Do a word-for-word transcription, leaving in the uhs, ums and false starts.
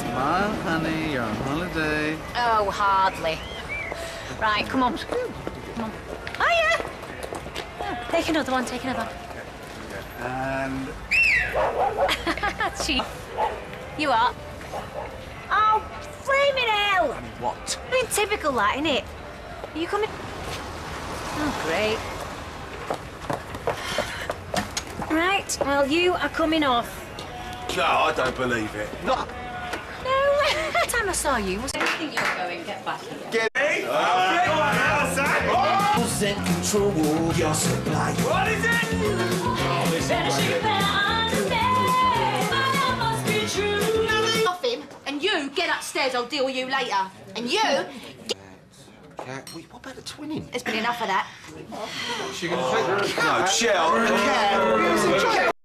Come on, honey, you're on holiday. Oh, hardly. Right, come on. Come on. Hiya! Oh, take another one, take another one. And... Cheap. You are? Oh, flaming hell! what? I mean, typical that, innit? Are you coming? Oh, great. Right, well, you are coming off. No, I don't believe it. No. No, the time I saw you was... I think you're going, get back here. Get me? Oh, in control of your supply. What is it? Better shake better understand. My love must be true. Off him, and you get upstairs. I'll deal with you later. And you. Cat, wait, what about the twinning? There's been enough of that. She gonna take her? No, Shell, the cat.